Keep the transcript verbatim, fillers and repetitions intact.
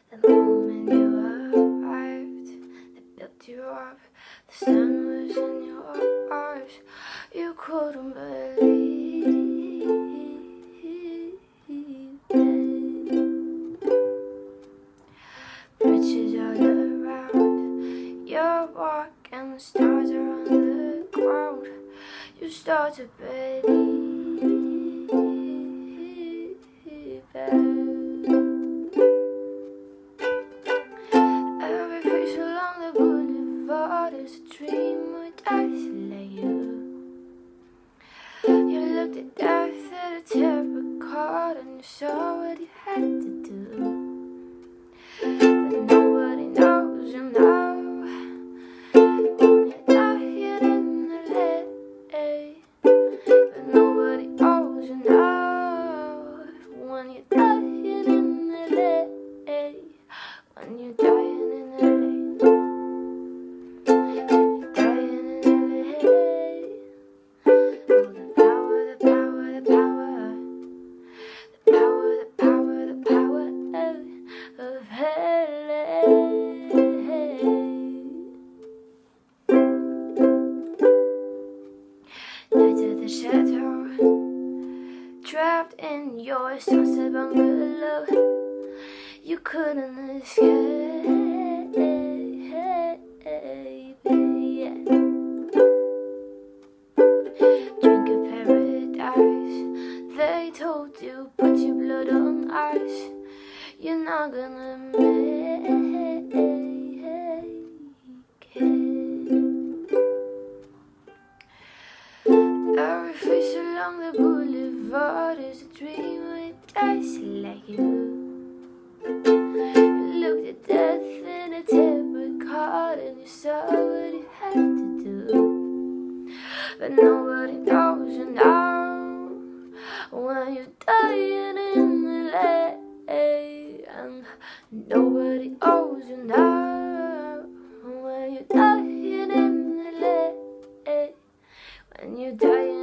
The moment you arrived, they built you up. The sun was in your eyes. You couldn't believe it. Bridges all around. You're walking, the stars are on the ground. You start to believe it. Every face along the boulevard is a dream with isolate you. You looked at death at a tarot card and you saw what you had to do. But nobody knows you now. When you're dying in the lake. But nobody owes you now. When you're dying in the lake. When you're dying in the lake. Nights at the chateau, trapped in your sunset bungalow, you couldn't escape, yeah. Drink of paradise, they told you, put your blood on ice, you're not gonna make it. Every face along the boulevard is a dream with eyes like you. You looked at death in a tarot card and you saw what you had to do. But nobody knows you now. When you're dying in the lake, and nobody owes you now. When you're dying in the lake. When you're dying